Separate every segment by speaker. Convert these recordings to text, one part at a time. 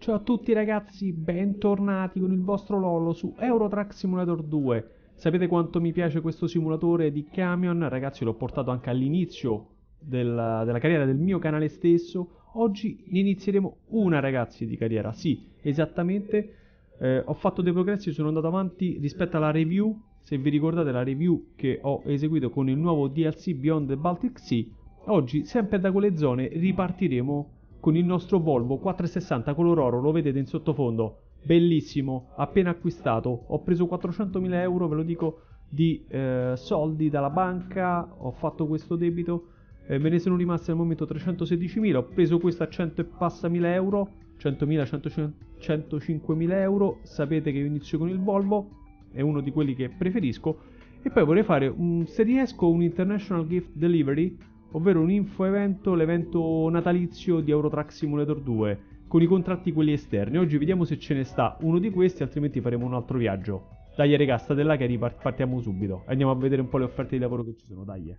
Speaker 1: Ciao a tutti ragazzi, bentornati con il vostro Lolo su Euro Truck Simulator 2. Sapete quanto mi piace questo simulatore di camion? Ragazzi, l'ho portato anche all'inizio della carriera del mio canale stesso. Oggi ne inizieremo una, ragazzi, di carriera. Sì, esattamente. Ho fatto dei progressi, sono andato avanti rispetto alla review. Se vi ricordate la review che ho eseguito con il nuovo DLC Beyond the Baltic Sea, oggi, sempre da quelle zone, ripartiremo con il nostro Volvo 460 color oro, lo vedete in sottofondo, bellissimo, appena acquistato. Ho preso 400.000 euro, ve lo dico, di soldi dalla banca, ho fatto questo debito, me ne sono rimasti al momento 316.000, ho preso questo a 100 e passa mila euro, 100.000, 105.000 euro, sapete che io inizio con il Volvo, è uno di quelli che preferisco, e poi vorrei fare, se riesco, un International Gift Delivery, ovvero un info evento, l'evento natalizio di Euro Truck Simulator 2, con i contratti quelli esterni. Oggi vediamo se ce ne sta uno di questi, altrimenti faremo un altro viaggio. Dai regà, state là che partiamo subito. Andiamo a vedere un po' le offerte di lavoro che ci sono, dai.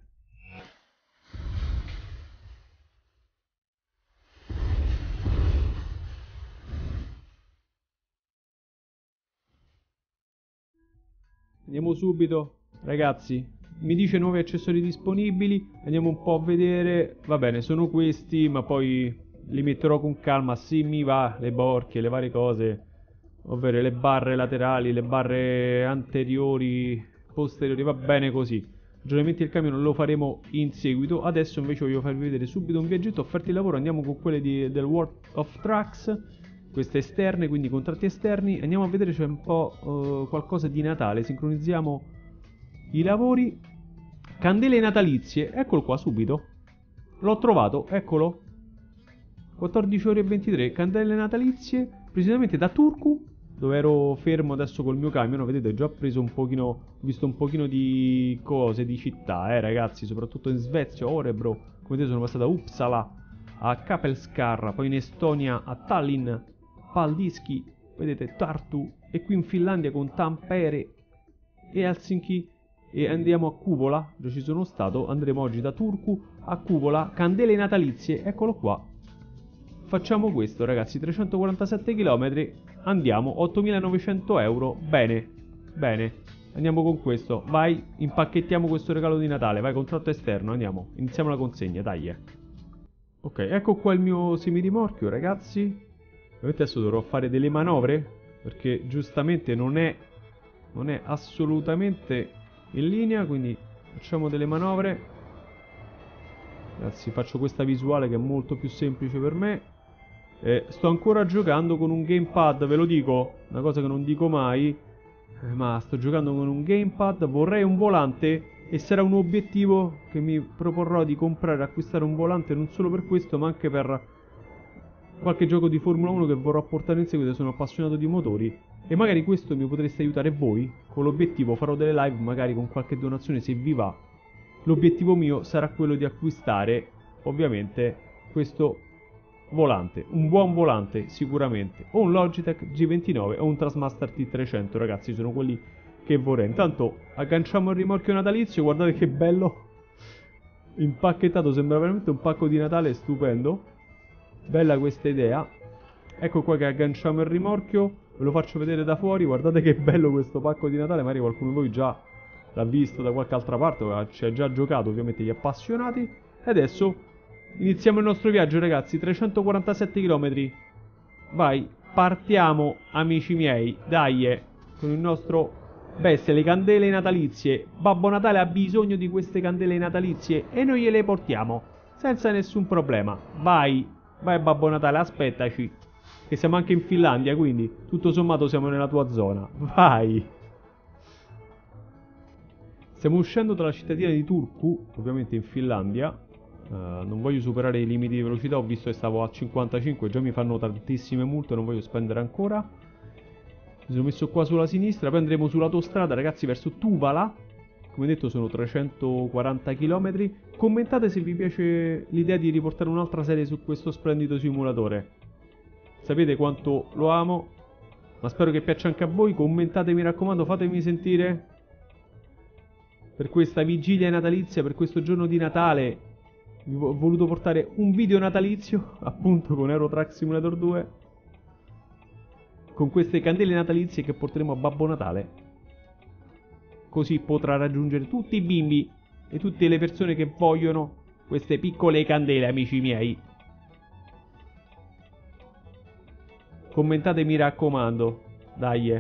Speaker 1: Andiamo subito, ragazzi. Mi dice nuovi accessori disponibili, andiamo un po' a vedere. Va bene, sono questi, ma poi li metterò con calma. Sì, mi va, le borchie, le varie cose, ovvero le barre laterali, le barre anteriori, posteriori, va bene così. Aggiornamenti del camion lo faremo in seguito. Adesso invece voglio farvi vedere subito un viaggetto. Offerte di lavoro, andiamo con quelle del World of Trucks, queste esterne, quindi contratti esterni. Andiamo a vedere, c'è un po' qualcosa di Natale. Sincronizziamo i lavori. Candele natalizie, eccolo qua subito. L'ho trovato, eccolo. 14 ore e 23, candele natalizie, precisamente da Turku, dove ero fermo adesso col mio camion. Vedete, ho già preso un pochino, ho visto un pochino di cose, di città, ragazzi, soprattutto in Svezia, Orebro. Come vedete sono passato a Uppsala, a Kapellskär, poi in Estonia a Tallinn, Paldiski, vedete, Tartu, e qui in Finlandia con Tampere e Helsinki. E andiamo a Kuvola, dove ci sono stato. Andremo oggi da Turku a Kuvola, candele natalizie, eccolo qua. Facciamo questo, ragazzi, 347 km, andiamo, 8.900 euro, bene, bene, andiamo con questo, vai, impacchettiamo questo regalo di Natale, vai, contratto esterno, andiamo, iniziamo la consegna, dai. Ok, ecco qua il mio semirimorchio, ragazzi. Ovviamente adesso dovrò fare delle manovre, perché giustamente non è assolutamente in linea, quindi facciamo delle manovre. Ragazzi, faccio questa visuale che è molto più semplice per me. Sto ancora giocando con un gamepad, ve lo dico, una cosa che non dico mai, ma sto giocando con un gamepad, vorrei un volante e sarà un obiettivo che mi proporrò di comprare, acquistare un volante non solo per questo, ma anche per qualche gioco di Formula 1 che vorrò portare in seguito. Sono appassionato di motori e magari questo mi potreste aiutare voi. Con l'obiettivo farò delle live magari con qualche donazione se vi va. L'obiettivo mio sarà quello di acquistare ovviamente questo volante, un buon volante sicuramente, o un Logitech G29 o un Trasmaster T300, ragazzi, sono quelli che vorrei. Intanto agganciamo il rimorchio natalizio, guardate che bello impacchettato, sembra veramente un pacco di Natale stupendo. Bella questa idea. Ecco qua che agganciamo il rimorchio, ve lo faccio vedere da fuori, guardate che bello questo pacco di Natale, magari qualcuno di voi già l'ha visto da qualche altra parte o ci ha già giocato, ovviamente gli appassionati. E adesso iniziamo il nostro viaggio, ragazzi, 347 km. Vai, partiamo, amici miei, dai, con il nostro bestia, le candele natalizie. Babbo Natale ha bisogno di queste candele natalizie e noi gliele portiamo, senza nessun problema. Vai, vai Babbo Natale, aspettaci, che siamo anche in Finlandia, quindi tutto sommato siamo nella tua zona. Vai. Stiamo uscendo dalla cittadina di Turku, ovviamente in Finlandia. Non voglio superare i limiti di velocità, ho visto che stavo a 55, già mi fanno tantissime multe, non voglio spendere ancora. Mi sono messo qua sulla sinistra, poi andremo sull'autostrada, ragazzi, verso Tuvala. Come detto sono 340 km. Commentate se vi piace l'idea di riportare un'altra serie su questo splendido simulatore. Sapete quanto lo amo, ma spero che piaccia anche a voi. Commentate, mi raccomando, fatemi sentire. Per questa vigilia natalizia, per questo giorno di Natale, vi ho voluto portare un video natalizio, appunto con Euro Truck Simulator 2. con queste candele natalizie che porteremo a Babbo Natale. Così potrà raggiungere tutti i bimbi e tutte le persone che vogliono queste piccole candele, amici miei. Commentate, mi raccomando. Dai.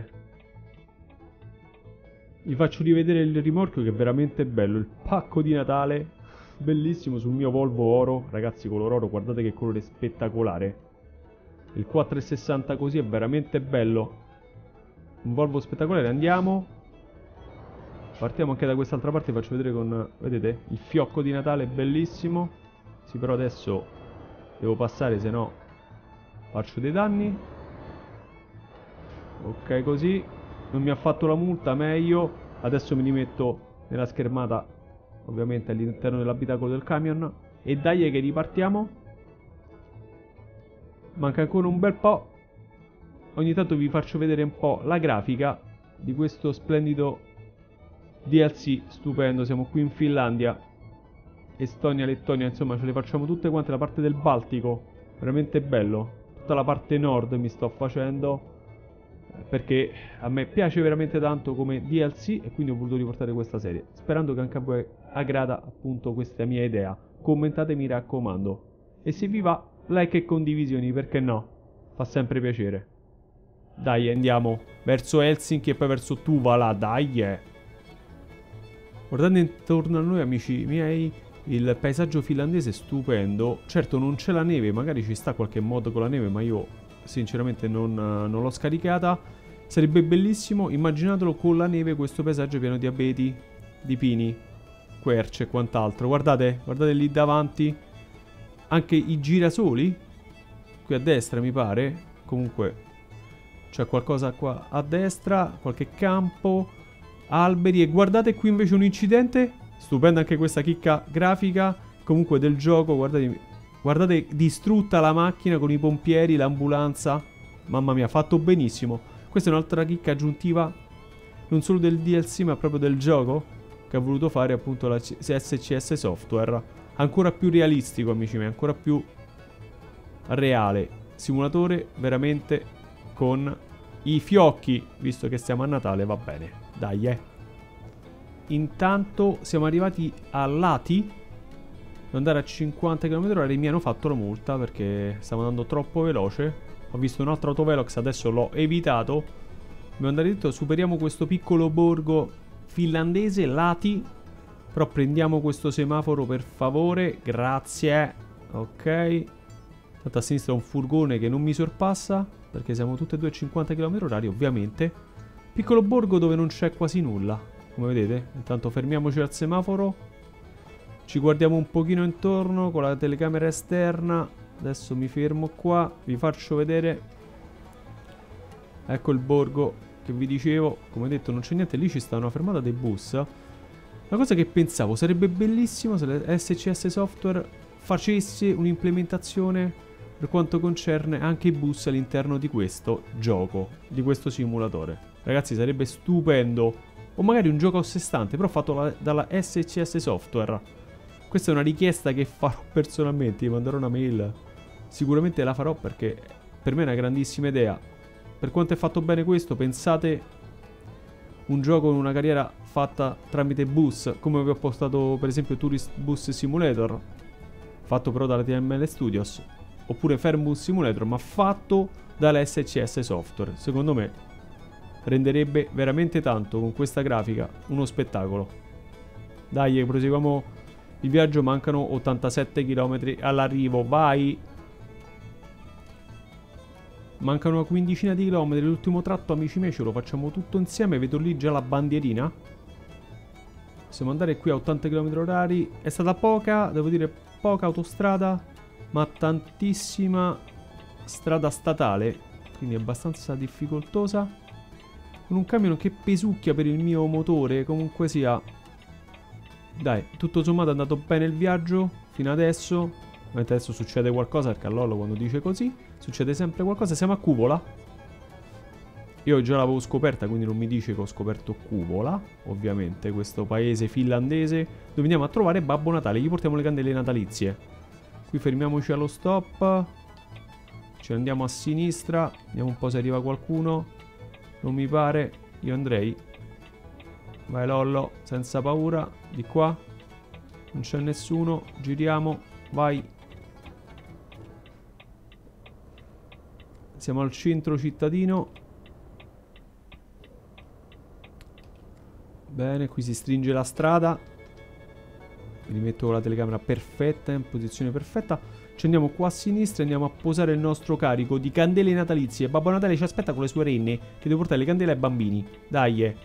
Speaker 1: Vi faccio rivedere il rimorchio che è veramente bello. Il pacco di Natale, bellissimo, sul mio Volvo oro. Ragazzi, color oro, guardate che colore spettacolare. Il 460 così è veramente bello. Un Volvo spettacolare. Andiamo. Partiamo anche da quest'altra parte. Vi faccio vedere con... vedete? Il fiocco di Natale, bellissimo. Sì, però adesso devo passare, se no faccio dei danni. Ok, così. Non mi ha fatto la multa, meglio. Adesso mi rimetto nella schermata, ovviamente all'interno dell'abitacolo del camion. E dai che ripartiamo. Manca ancora un bel po'. Ogni tanto vi faccio vedere un po' la grafica di questo splendido DLC stupendo. Siamo qui in Finlandia, Estonia, Lettonia, insomma ce le facciamo tutte quante. La parte del Baltico, veramente bello. Tutta la parte nord mi sto facendo, perché a me piace veramente tanto come DLC e quindi ho voluto riportare questa serie, sperando che anche a voi aggrada appunto questa mia idea. Commentate, mi raccomando, e se vi va, like e condivisioni, perché no? Fa sempre piacere. Dai, andiamo verso Helsinki e poi verso Tuvala, dai. Guardate intorno a noi, amici miei, il paesaggio finlandese è stupendo. Certo non c'è la neve, magari ci sta qualche mod con la neve, ma io sinceramente non l'ho scaricata. Sarebbe bellissimo, immaginatelo con la neve, questo paesaggio pieno di abeti, di pini, querce e quant'altro. Guardate, guardate lì davanti, anche i girasoli, qui a destra mi pare. Comunque c'è qualcosa qua a destra, qualche campo, alberi. E guardate qui invece un incidente, stupenda anche questa chicca grafica comunque del gioco. Guardate. Guardate, distrutta la macchina con i pompieri, l'ambulanza. Mamma mia, fatto benissimo. Questa è un'altra chicca aggiuntiva, non solo del DLC ma proprio del gioco, che ha voluto fare appunto la SCS Software. Ancora più realistico, amici miei, ancora più reale. Simulatore veramente con i fiocchi, visto che stiamo a Natale, va bene. Dai, Intanto siamo arrivati a Lati. Andare a 50 km/h, mi hanno fatto la multa perché stavo andando troppo veloce. Ho visto un altro autovelox, adesso l'ho evitato. Mi hanno detto superiamo questo piccolo borgo finlandese, Lati. Però prendiamo questo semaforo per favore, grazie. Ok. Tanto a sinistra un furgone che non mi sorpassa, perché siamo tutti e due a 50 km/h ovviamente. Piccolo borgo dove non c'è quasi nulla, come vedete. Intanto fermiamoci al semaforo. Ci guardiamo un pochino intorno con la telecamera esterna. Adesso mi fermo qua, vi faccio vedere. Ecco il borgo che vi dicevo. Come detto non c'è niente, lì ci sta una fermata dei bus. Una cosa che pensavo sarebbe bellissimo se la SCS Software facesse un'implementazione per quanto concerne anche i bus all'interno di questo gioco, di questo simulatore. Ragazzi, sarebbe stupendo. O magari un gioco a sé stante, però fatto dalla SCS Software. Questa è una richiesta che farò personalmente, vi manderò una mail. Sicuramente la farò perché per me è una grandissima idea. Per quanto è fatto bene questo, pensate un gioco con una carriera fatta tramite bus, come vi ho postato per esempio Tourist Bus Simulator, fatto però dalla TML Studios, oppure Fernbus Simulator, ma fatto dalla SCS Software. Secondo me renderebbe veramente tanto con questa grafica, uno spettacolo. Dai, proseguiamo il viaggio, mancano 87 km all'arrivo, vai! Mancano una quindicina di chilometri, l'ultimo tratto, amici miei, ce lo facciamo tutto insieme. Vedo lì già la bandierina. Possiamo andare qui a 80 km/h. È stata poca, devo dire poca autostrada, ma tantissima strada statale, quindi è abbastanza difficoltosa. Con un camion che pesucchia per il mio motore, comunque sia. Dai, tutto sommato è andato bene il viaggio fino adesso. Mentre adesso succede qualcosa, perché a Lollo quando dice così succede sempre qualcosa. Siamo a Cupola. Io già l'avevo scoperta, quindi non mi dice che ho scoperto Cupola, ovviamente, questo paese finlandese dove andiamo a trovare Babbo Natale. Gli portiamo le candele natalizie. Qui fermiamoci allo stop. Ci andiamo a sinistra. Vediamo un po' se arriva qualcuno. Non mi pare. Io andrei. Vai Lollo, senza paura. Di qua. Non c'è nessuno. Giriamo. Vai. Siamo al centro cittadino. Bene, qui si stringe la strada. Mi metto la telecamera perfetta, in posizione perfetta. Ci andiamo qua a sinistra e andiamo a posare il nostro carico di candele natalizie. Babbo Natale ci aspetta con le sue renne, che deve portare le candele ai bambini. Dai.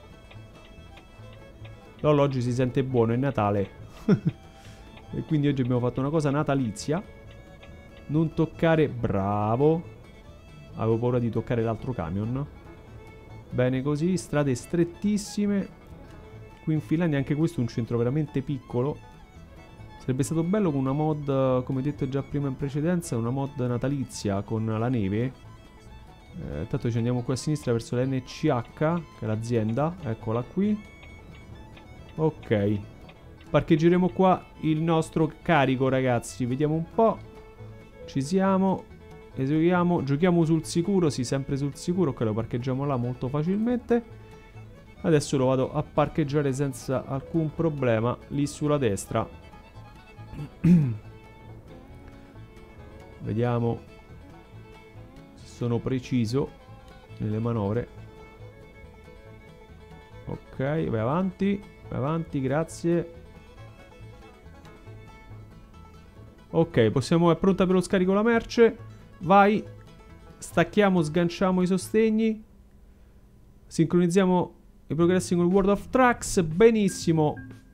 Speaker 1: Lollo oggi si sente buono, è Natale. E quindi oggi abbiamo fatto una cosa natalizia. Non toccare, bravo. Avevo paura di toccare l'altro camion. Bene così, strade strettissime. Qui in Finlandia anche questo è un centro veramente piccolo. Sarebbe stato bello con una mod, come detto già prima in precedenza, una mod natalizia con la neve. Tanto ci andiamo qui a sinistra verso l'NCH, che è l'azienda. Eccola qui. Ok. Parcheggeremo qua il nostro carico, ragazzi. Vediamo un po'. Ci siamo. Eseguiamo. Giochiamo sul sicuro. Sì, sempre sul sicuro. Ok, lo parcheggiamo là molto facilmente. Adesso lo vado a parcheggiare senza alcun problema lì sulla destra. Vediamo se sono preciso nelle manovre. Ok, vai avanti, grazie. Ok, possiamo, è pronta per lo scarico la merce. Vai. Stacchiamo, sganciamo i sostegni. Sincronizziamo i progressi con il World of Trucks. Benissimo.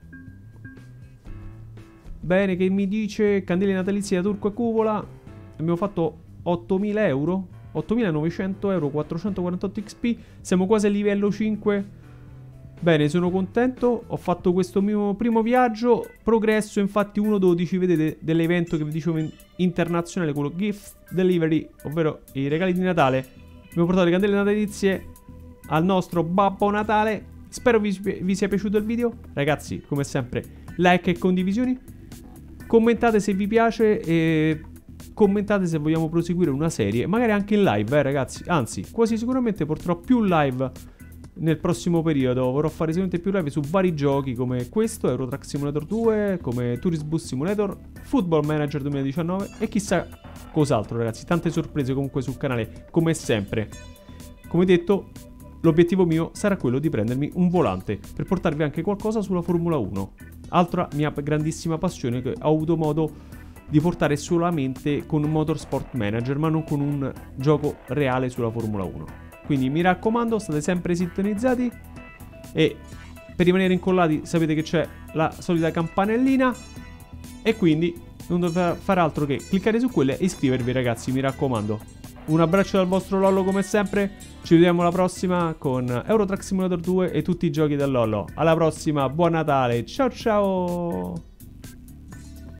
Speaker 1: Bene, che mi dice candele natalizie da Turco e Cupola. Abbiamo fatto 8.000 euro, 8.900 euro, 448 XP. Siamo quasi a livello 5. Bene, sono contento. Ho fatto questo mio primo viaggio. Progresso infatti 1.12. Vedete, dell'evento che vi dicevo internazionale, quello Gift Delivery, ovvero i regali di Natale. Abbiamo portato le candele natalizie al nostro Babbo Natale. Spero vi sia piaciuto il video. Ragazzi, come sempre, like e condivisioni. Commentate se vi piace e commentate se vogliamo proseguire una serie, magari anche in live, ragazzi. Anzi, quasi sicuramente porterò più live nel prossimo periodo. Vorrò fare sicuramente più live su vari giochi come questo, Euro Truck Simulator 2, come Tourist Bus Simulator, Football Manager 2019 e chissà cos'altro, ragazzi. Tante sorprese comunque sul canale, come sempre. Come detto, l'obiettivo mio sarà quello di prendermi un volante per portarvi anche qualcosa sulla Formula 1. Altra mia grandissima passione che ho avuto modo di portare solamente con Motorsport Manager, ma non con un gioco reale sulla Formula 1. Quindi mi raccomando, state sempre sintonizzati e per rimanere incollati sapete che c'è la solita campanellina e quindi non dovete fare altro che cliccare su quelle e iscrivervi, ragazzi, mi raccomando. Un abbraccio dal vostro Lollo come sempre. Ci vediamo alla prossima con Euro Truck Simulator 2 e tutti i giochi del Lollo. Alla prossima, buon Natale, ciao ciao!